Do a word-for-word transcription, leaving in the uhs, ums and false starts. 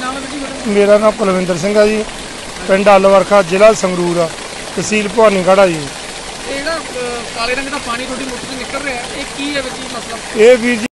नाम है जी? मेरा नाम कुलविंदर सिंह है जी, पिंड अलवरखा, जिला संगरूर, तहसील भवानीगढ़ जी। काले रंग का पानी थोड़ी मोटर से निकल रहा है, ये की है मसला? ये वीर जी